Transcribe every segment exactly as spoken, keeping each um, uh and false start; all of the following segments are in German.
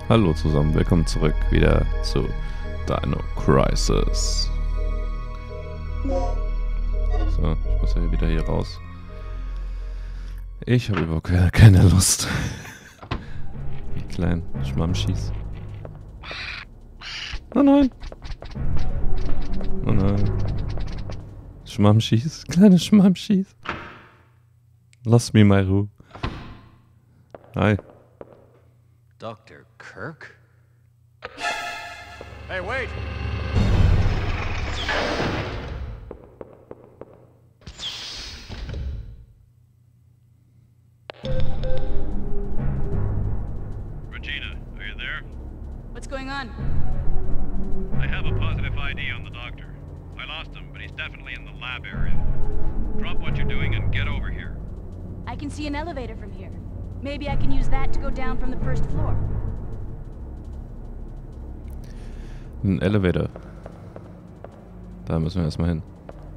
Hallo zusammen, willkommen zurück wieder zu Dino Crisis. So, ich muss ja wieder hier raus. Ich habe überhaupt keine, keine Lust. Wie klein, Schmammschieß. Oh nein. Oh nein. Schmammschieß, kleine Schmammschieß. Lass mich mal Ruhe. Hi. Doctor Kirk? Hey, wait! Regina, are you there? What's going on? I have a positive I D on the doctor. I lost him, but he's definitely in the lab area. Drop what you're doing and get over here. I can see an elevator from here. Maybe I can use that to go down from the first floor. Ein Elevator. Da müssen wir erstmal hin.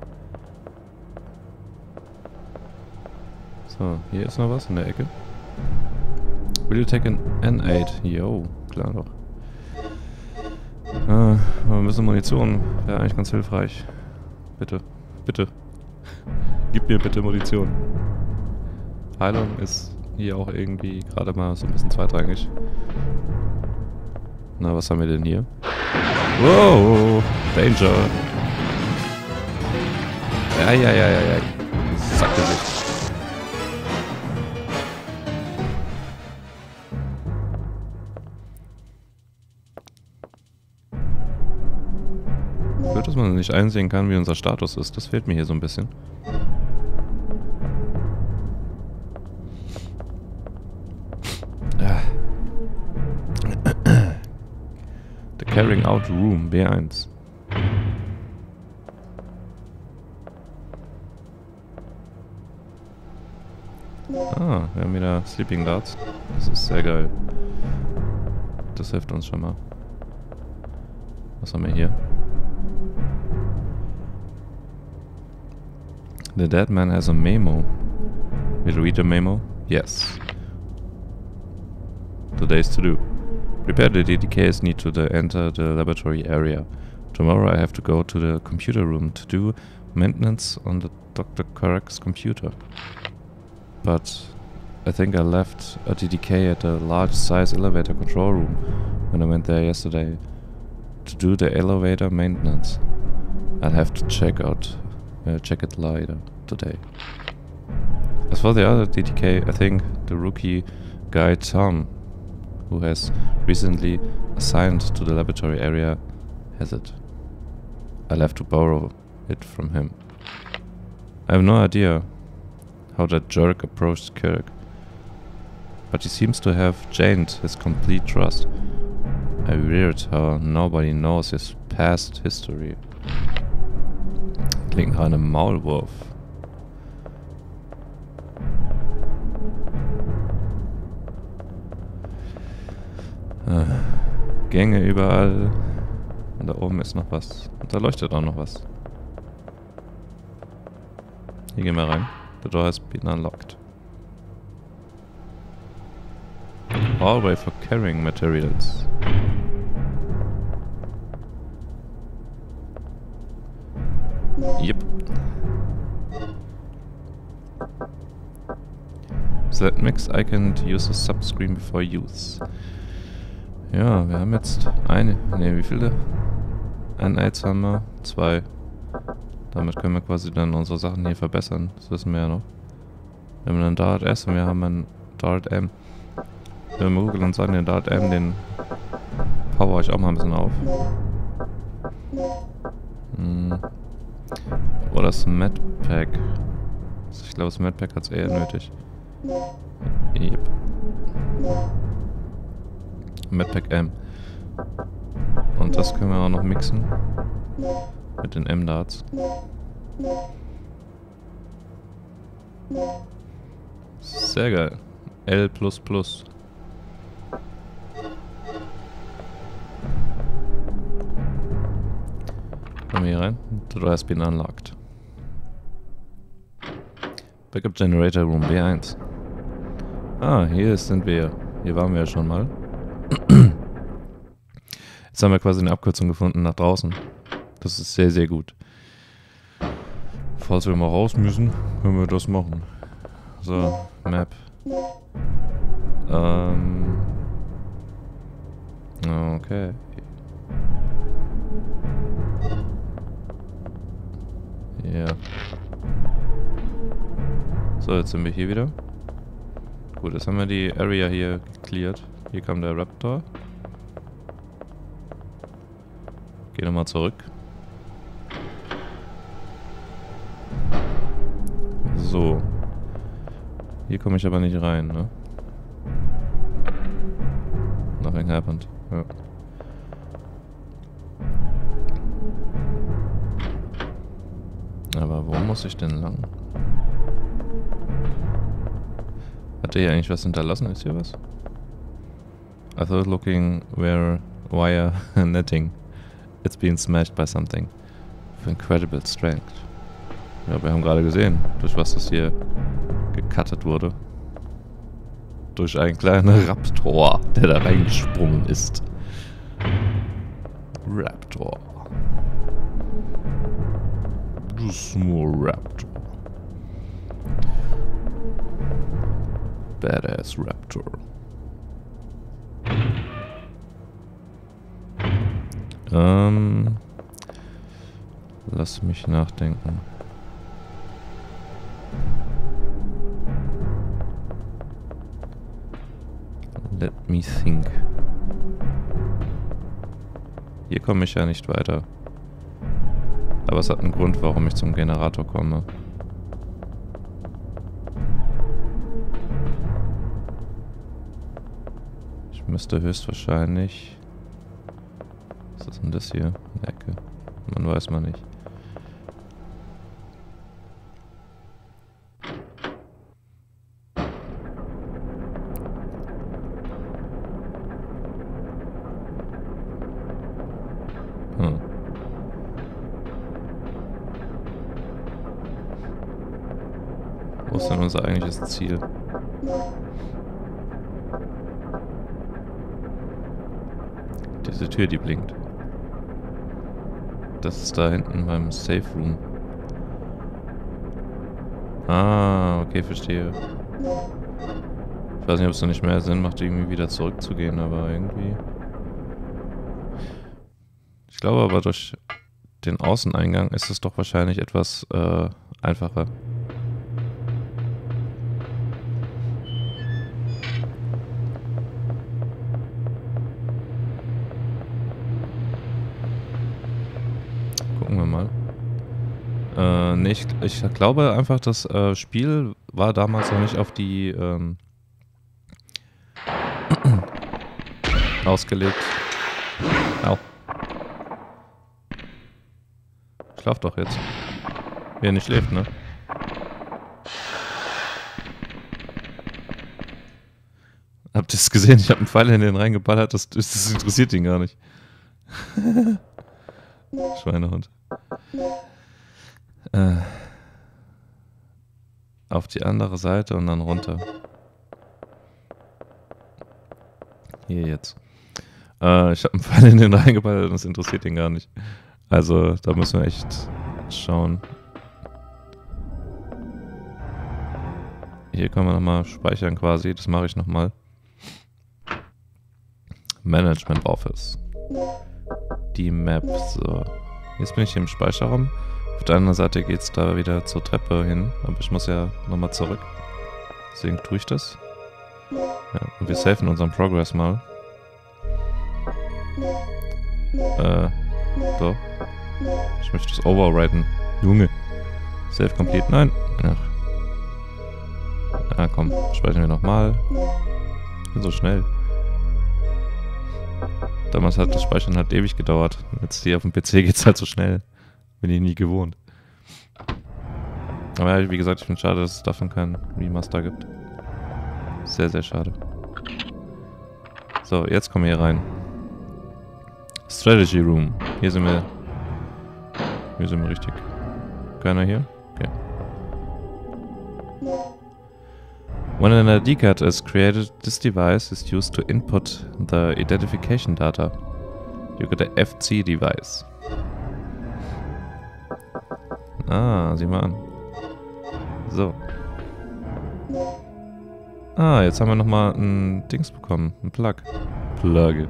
So, hier ist noch was in der Ecke. Will you take an N acht? Yo, klar doch. Ah, aber ein bisschen Munition wäre eigentlich ganz hilfreich. Bitte, bitte. Gib mir bitte Munition. Heilung ist hier auch irgendwie gerade mal so ein bisschen zweitrangig. Na, was haben wir denn hier? Wow, Danger. Ja, ja, ja, ja, ja. Sagte sich. Blöd, dass man nicht einsehen kann, wie unser Status ist. Das fehlt mir hier so ein bisschen. Ah. The Carrying Out Room, B eins. Ah, wir haben wieder Sleeping Darts. Das ist sehr geil. Das hilft uns schon mal. Was haben wir hier? The dead man has a memo. Will you read the memo? Yes. Today's to do. Prepare the D D Ks need to the enter the laboratory area. Tomorrow I have to go to the computer room to do maintenance on the Doctor Kirk's computer. But I think I left a D D K at the large size elevator control room when I went there yesterday to do the elevator maintenance. I'll have to check out uh, check it later today. As for the other D D K, I think the rookie guy Tom, who has recently assigned to the laboratory area, has it. I'll have to borrow it from him. I have no idea how that jerk approached Kirk, but he seems to have gained his complete trust. I weird how nobody knows his past history. Klingt nach einem Maulwurf. Äh, Gänge überall. Und da oben ist noch was. Und da leuchtet auch noch was. Hier gehen wir rein. The door has been unlocked. Hallway for carrying materials. Yep. That mix icon to use the subscreen before use. Ja, wir haben jetzt eine. Ne, wie viele? Ein Aids haben wir. Zwei. Damit können wir quasi dann unsere Sachen hier verbessern. Das wissen wir ja noch. Wir haben einen Dart S und wir haben einen Dart M. Wenn wir googeln und sagen, den Dart M, den power ich auch mal ein bisschen auf. Hm. Oder das Medpack. Ich glaube, das Medpack hat es eher nötig. Yep. Medpack M. Und das können wir auch noch mixen. Mit den M-Darts. Sehr geil. L plus plus. Kommen wir hier rein. The door has been unlocked. Backup Generator Room B eins. Ah, hier sind wir. Hier waren wir ja schon mal. Jetzt haben wir quasi eine Abkürzung gefunden nach draußen. Das ist sehr, sehr gut. Falls wir mal raus müssen, können wir das machen. So, Map. Ähm. Okay. Ja. So, jetzt sind wir hier wieder. Gut, jetzt haben wir die Area hier gecleared. Hier kam der Raptor. Geh nochmal zurück. So. Hier komme ich aber nicht rein, ne? Nothing happened. Ja. Aber wo muss ich denn lang? Hat der hier eigentlich was hinterlassen? Ist hier was? I thought looking where wire netting. It's been smashed by something. With incredible strength. Ja, wir haben gerade gesehen, durch was das hier gecuttet wurde. Durch einen kleinen Raptor, der da reingesprungen ist. Raptor. The small Raptor. Badass Raptor. Ähm. Lass mich nachdenken. Let me think. Hier komme ich ja nicht weiter. Aber es hat einen Grund, warum ich zum Generator komme. Ich müsste höchstwahrscheinlich... Was ist denn das hier? Eine Ecke. Man weiß man nicht. Hm. Wo ist denn unser eigentliches Ziel? Diese Tür, die blinkt. Das ist da hinten beim Safe Room. Ah, okay, verstehe. Ich weiß nicht, ob es da nicht mehr Sinn macht, irgendwie wieder zurückzugehen, aber irgendwie... Ich glaube aber, durch den Außeneingang ist es doch wahrscheinlich etwas äh, einfacher. Gucken wir mal. Äh, nee, ich, ich glaube einfach, das äh, Spiel war damals noch nicht auf die ähm, ausgelegt. Au. Schlaf doch jetzt. Wer nicht schläft, ne? Habt ihr es gesehen? Ich habe einen Pfeil in den reingeballert, das, das interessiert ihn gar nicht. Schweinehund. Äh, auf die andere Seite und dann runter. Hier jetzt. Äh, ich habe einen Pfeil in den reingeballert und das interessiert ihn gar nicht. Also, da müssen wir echt schauen. Hier können wir nochmal speichern quasi. Das mache ich nochmal. Management Office. Die Map. So. Jetzt bin ich hier im Speicherraum. Auf der anderen Seite geht es da wieder zur Treppe hin. Aber ich muss ja nochmal zurück. Deswegen tue ich das. Ja, und wir safen unseren Progress mal. Äh, so. Ich möchte das overwriten. Junge. Save complete. Nein. Ach. Ah, komm. Speichern wir nochmal. Ich bin so schnell. Damals hat das Speichern halt ewig gedauert. Jetzt hier auf dem P C geht's halt so schnell. Bin ich nie gewohnt. Aber ja, wie gesagt, ich finde es schade, dass es davon kein Remaster gibt. Sehr, sehr schade. So, jetzt kommen wir hier rein. Strategy Room. Hier sind wir. Hier sind wir richtig. Keiner hier? Okay. When an I D card is created, this device is used to input the identification data. You got a F C device. Ah, sieh mal an. So. Ah, jetzt haben wir nochmal ein Dings bekommen. Ein Plug. Plug. Mit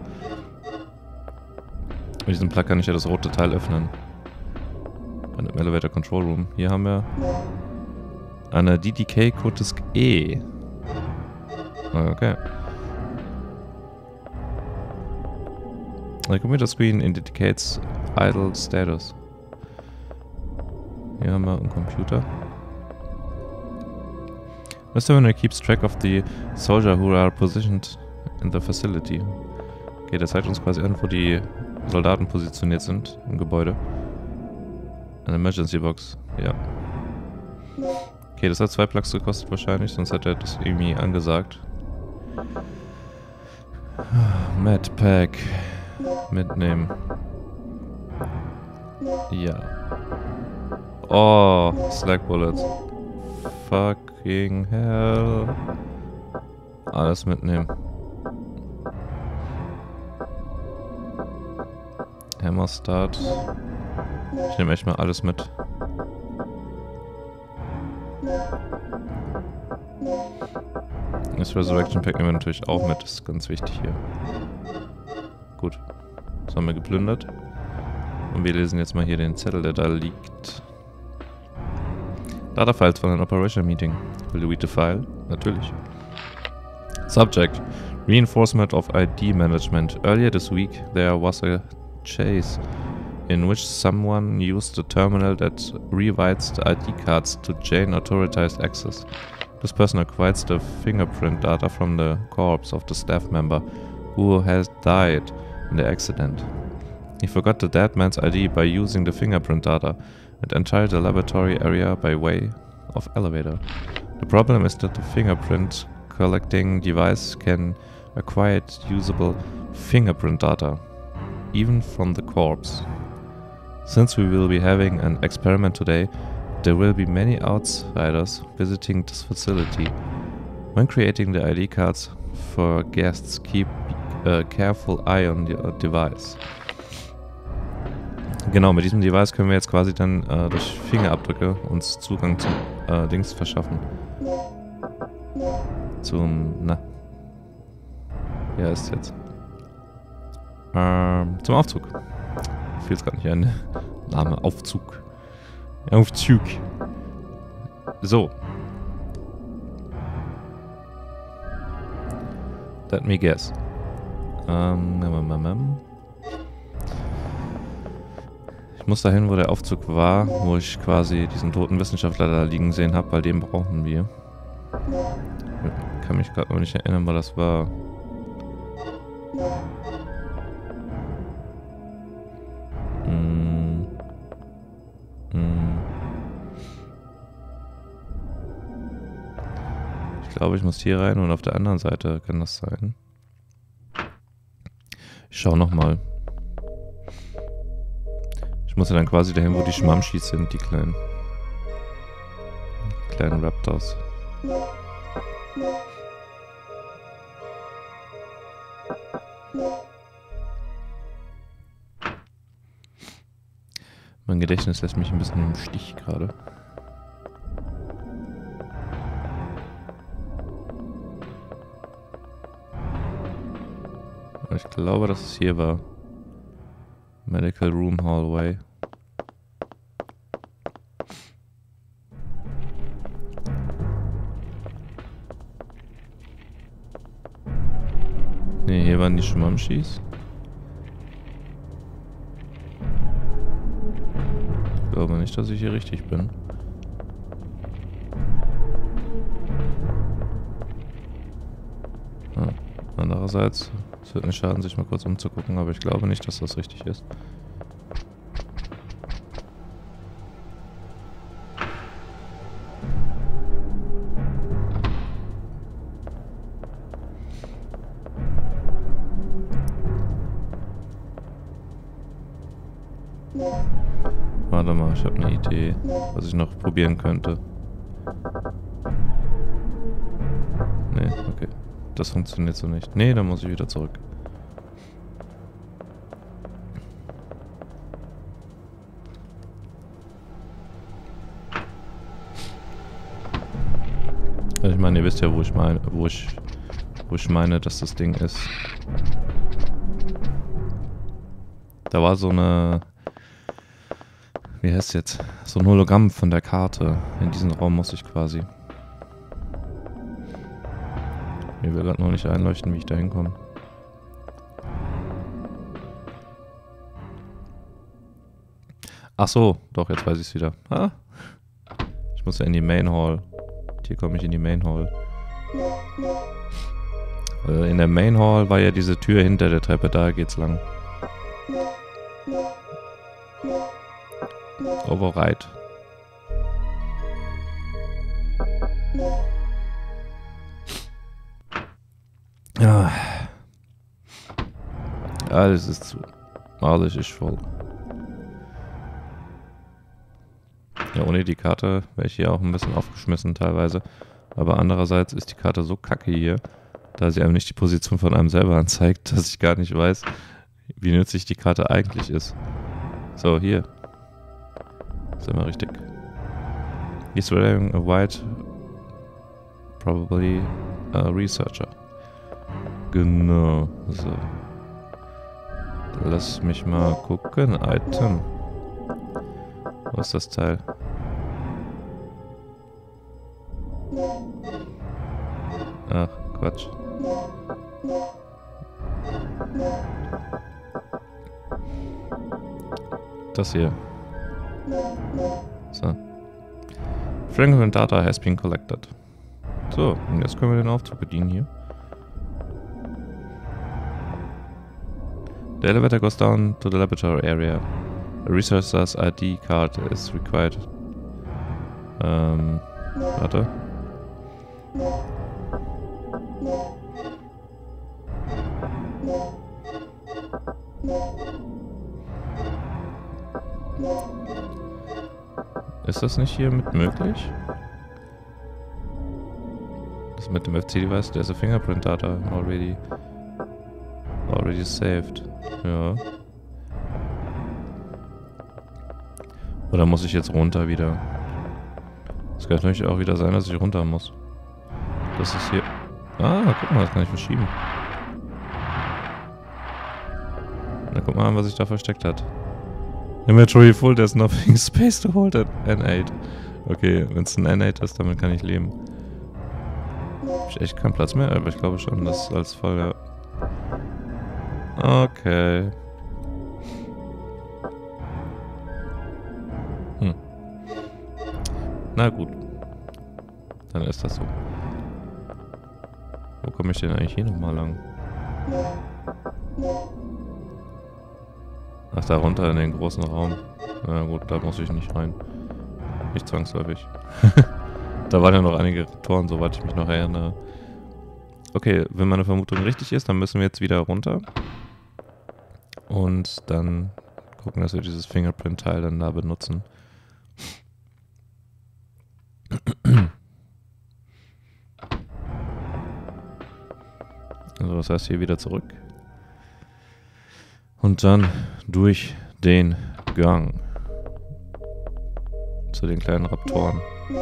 diesem Plug kann ich ja das rote Teil öffnen. Bei dem Elevator Control Room. Hier haben wir eine D D K Codedisk E. Okay. The computer screen indicates idle status. Hier haben wir einen Computer. Mister Terminal keeps track of the soldier who are positioned in the facility. Okay, das zeigt uns quasi an, wo die Soldaten positioniert sind im Gebäude. Eine Emergency Box, ja. Okay, das hat zwei Plugs gekostet wahrscheinlich, sonst hat er das irgendwie angesagt. Medpack. Mitnehmen. Ja. Oh, Slack Bullets. Fucking hell. Alles mitnehmen. Hammer Start. Ich nehme echt mal alles mit. Das Resurrection Pack nehmen wir natürlich auch mit. Das ist ganz wichtig hier. Gut. Das haben wir geplündert. Und wir lesen jetzt mal hier den Zettel, der da liegt. Data Files von einem Operation Meeting. Will you read the file? Natürlich. Subject. Reinforcement of I D management. Earlier this week there was a chase in which someone used a terminal that rewrites the I D cards to gain authorized access. This person acquires the fingerprint data from the corpse of the staff member who has died in the accident. He forgot the dead man's I D by using the fingerprint data and entered the laboratory area by way of elevator. The problem is that the fingerprint collecting device can acquire usable fingerprint data, even from the corpse. Since we will be having an experiment today, there will be many outsiders visiting this facility. When creating the I D cards for guests, keep a careful eye on the device. Genau, mit diesem Device können wir jetzt quasi dann äh, durch Fingerabdrücke uns Zugang zum äh, Dings verschaffen. Zum, na. Ja, ist jetzt. Ähm, zum Aufzug. Ich will es gerade nicht ein. Name, Aufzug. Aufzug. So. Let me guess. Ähm, ähm, ähm, ähm. Ich muss dahin, wo der Aufzug war, wo ich quasi diesen toten Wissenschaftler da liegen sehen habe, weil den brauchen wir. Ich kann mich gerade noch nicht erinnern, wo das war. Hm. Hm. Ich glaube, ich muss hier rein und auf der anderen Seite kann das sein. Ich schau nochmal. Ich muss ja dann quasi dahin, wo die Schmammschis sind, die kleinen. Kleinen Raptors. Mein Gedächtnis lässt mich ein bisschen im Stich gerade. Ich glaube, dass es hier war. Medical Room Hallway. Ne, hier waren die Schmammschis. Ich glaube nicht, dass ich hier richtig bin. Ah, andererseits, es wird nicht schaden, sich mal kurz umzugucken, aber ich glaube nicht, dass das richtig ist. Warte mal, ich habe eine Idee, was ich noch probieren könnte. Nee, okay. Das funktioniert so nicht. Nee, dann muss ich wieder zurück. wisst ja, wo ich meine, wo ich, wo ich meine, dass das Ding ist. Da war so eine, wie heißt es jetzt? So ein Hologramm von der Karte. In diesen Raum muss ich quasi. Mir will gerade noch nicht einleuchten, wie ich da hinkomme. Ach so, doch, jetzt weiß ich es wieder. Ah. Ich muss ja in die Main Hall. Hier komme ich in die Main Hall. Äh, in der Main Hall war ja diese Tür hinter der Treppe, da geht's lang. Override. Ja. Alles ist zu. Alles ist voll. Ja, ohne die Karte wäre ich hier auch ein bisschen aufgeschmissen teilweise. Aber andererseits ist die Karte so kacke hier, da sie einem nicht die Position von einem selber anzeigt, dass ich gar nicht weiß, wie nützlich die Karte eigentlich ist. So, hier. Ist immer richtig. He's wearing a white, probably a researcher. Genau, so. Lass mich mal gucken. Item. Wo ist das Teil? Ach, Quatsch. Das hier. So. Fingerprint data has been collected. So, und jetzt können wir den Aufzug bedienen hier. The elevator goes down to the laboratory area. A researcher's I D card is required. Ähm, warte. Ist das nicht hier mit möglich? Das mit dem F C-Device, there's a fingerprint data already already saved. Ja. Oder muss ich jetzt runter wieder? Es kann natürlich auch wieder sein, dass ich runter muss. Das ist hier... Ah, guck mal, das kann ich verschieben. Na, guck mal an, was sich da versteckt hat. Inventory full, there's nothing space to hold at N acht. Okay, wenn es ein N acht ist, damit kann ich leben. Hab ich echt keinen Platz mehr? Aber ich glaube schon, das ist als voll... Okay. Hm. Na gut. Dann ist das so. Wo komme ich denn eigentlich hier nochmal lang? Ach, da runter in den großen Raum. Na gut, da muss ich nicht rein. Nicht zwangsläufig. Da waren ja noch einige Toren, soweit ich mich noch erinnere. Okay, wenn meine Vermutung richtig ist, dann müssen wir jetzt wieder runter. Und dann gucken, dass wir dieses Fingerprint-Teil dann da benutzen. Also das heißt hier wieder zurück. Und dann durch den Gang. Zu den kleinen Raptoren.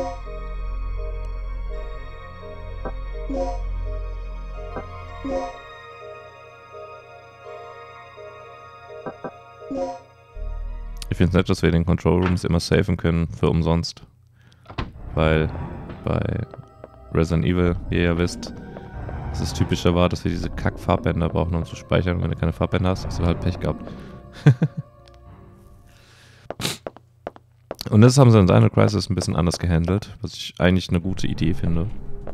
Ich finde es nett, dass wir in den Control Rooms immer safen können für umsonst. Weil bei Resident Evil, wie ihr ja wisst, dass es typischer war, dass wir diese Kack-Farbbänder brauchen, um zu speichern. Und wenn du keine Farbbänder hast, hast du halt Pech gehabt. Und das haben sie in Dino Crisis ein bisschen anders gehandelt, was ich eigentlich eine gute Idee finde.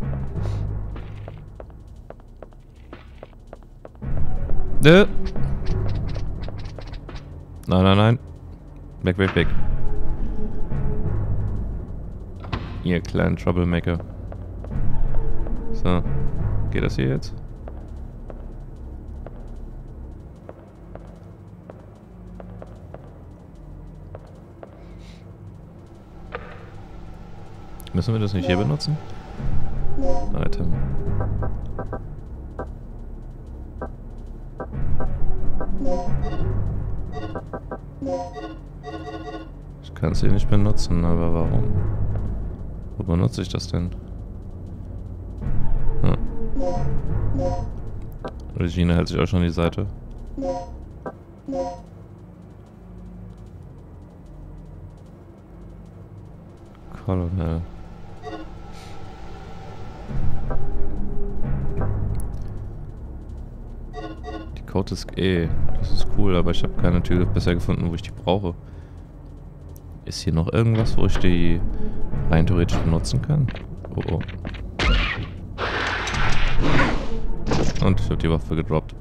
Nö. Nein, nein, nein. Weg, weg, weg. Ihr kleinen Troublemaker. So. Geht das hier jetzt? Müssen wir das nicht hier benutzen? Item. Ich kann es hier nicht benutzen, aber warum? Wo benutze ich das denn? Regina hält sich auch schon die Seite. Colonel. Die Code ist E. Das ist cool, aber ich habe keine Tür bisher gefunden, wo ich die brauche. Ist hier noch irgendwas, wo ich die rein theoretisch benutzen kann? Oh oh. Und ich habe die Waffe gedroppt.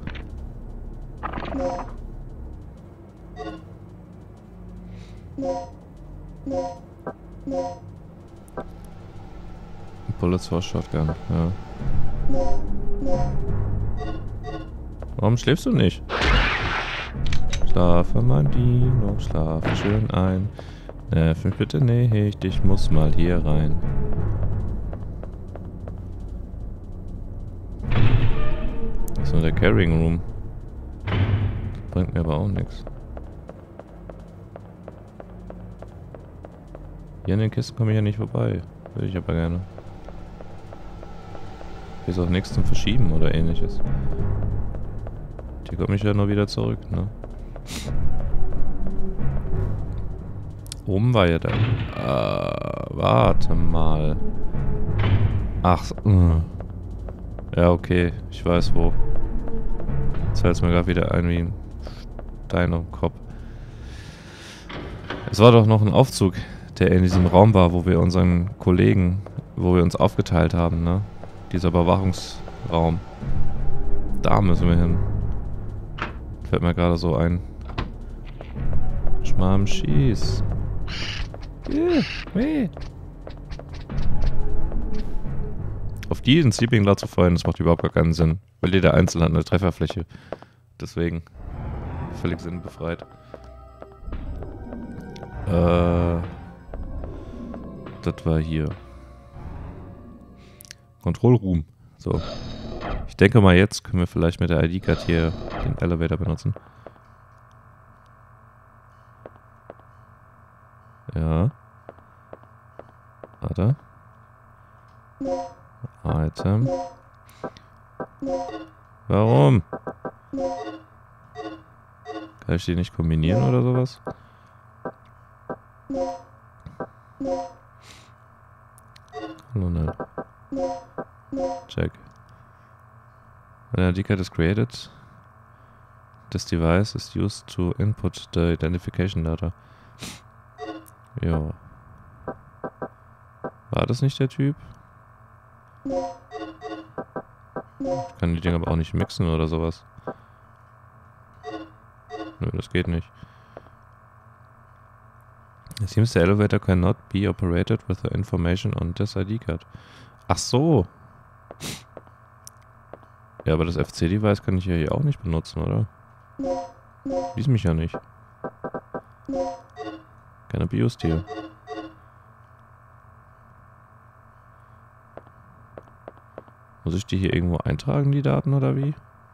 Bullets for Shotgun, ja. Warum schläfst du nicht? Schlafe, mein Dino, schlafe schön ein. Nerv mich bitte nicht, ich muss mal hier rein. Das ist nur der Carrying Room. Das bringt mir aber auch nichts. Hier in den Kisten komme ich ja nicht vorbei. Will ich aber gerne. Hier ist auch nichts zum Verschieben oder ähnliches. Hier komme ich ja nur wieder zurück, ne? Oben war ja dann. Äh, warte mal. Ach, uh. Ja, okay. Ich weiß wo. Jetzt fällt es mir gerade wieder ein wie ein Stein am Kopf. Es war doch noch ein Aufzug, der in diesem Raum war, wo wir unseren Kollegen, wo wir uns aufgeteilt haben, ne? Dieser Überwachungsraum. Da müssen wir hin. Fällt mir gerade so ein. Schmarrn, schieß. Yeah, weh. Auf die den Sleeping Guard zu feuern, das macht überhaupt gar keinen Sinn. Weil jeder einzeln hat eine Trefferfläche. Deswegen. Völlig sinnbefreit. Äh. Das war hier. Control Room. So. Ich denke mal, jetzt können wir vielleicht mit der I D-Card hier den Elevator benutzen. Ja. Warte. Item. Warum? Kann ich die nicht kombinieren oder sowas? Colonel. Check. When an I D card is created, this device is used to input the identification data. Ja. War das nicht der Typ? Ich kann die Dinger aber auch nicht mixen oder sowas. Nö, das geht nicht. It seems the elevator cannot be operated with the information on this I D card. Ach so. Ja, aber das F C-Device kann ich ja hier auch nicht benutzen, oder? Lies mich ja nicht. Cannot be used here. Muss ich die hier irgendwo eintragen, die Daten, oder wie?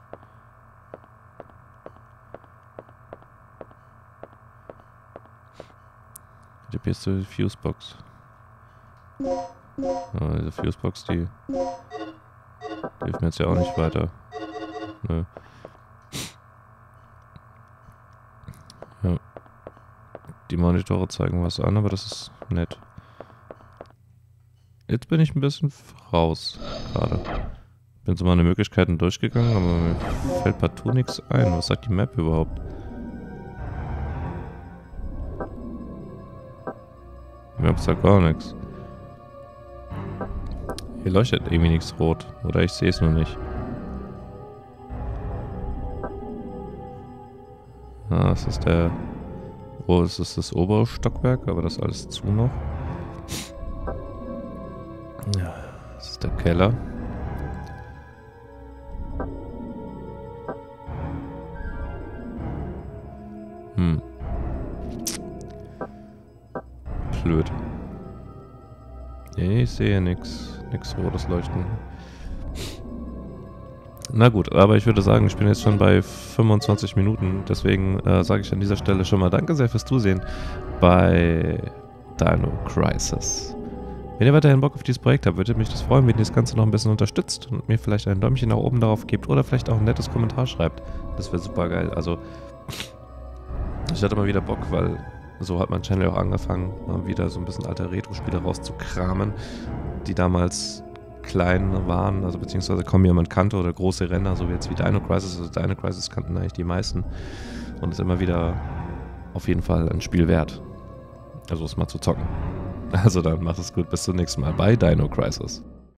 Die beste Fusebox. Oh, diese Fusebox, die hilft mir jetzt ja auch nicht weiter. Nö. Ja. Die Monitore zeigen was an, aber das ist nett. Jetzt bin ich ein bisschen raus gerade. Bin so meine Möglichkeiten durchgegangen, aber mir fällt partout nichts ein. Was sagt die Map überhaupt? Die Map sagt gar nichts. Hier leuchtet irgendwie nichts rot. Oder ich sehe es nur nicht. Ah, das ist der... Oh, das ist das obere Stockwerk, aber das ist alles zu noch. Ja, das ist der Keller. Hm. Blöd. Ich sehe nichts. Nichts rotes Leuchten. Na gut, aber ich würde sagen, ich bin jetzt schon bei fünfundzwanzig Minuten. Deswegen äh, sage ich an dieser Stelle schon mal danke sehr fürs Zusehen bei Dino Crisis. Wenn ihr weiterhin Bock auf dieses Projekt habt, würde mich das freuen, wenn ihr das Ganze noch ein bisschen unterstützt und mir vielleicht ein Däumchen nach oben darauf gebt oder vielleicht auch ein nettes Kommentar schreibt. Das wäre super geil. Also, ich hatte mal wieder Bock, weil so hat mein Channel auch angefangen, mal wieder so ein bisschen alte Retro-Spiele rauszukramen, die damals klein waren, also beziehungsweise kaum jemand kannte oder große Renner, so wie jetzt wie Dino Crisis. Also Dino Crisis kannten eigentlich die meisten und ist immer wieder auf jeden Fall ein Spiel wert. Also es mal zu zocken. Also dann macht es gut, bis zum nächsten Mal bei Dino Crisis.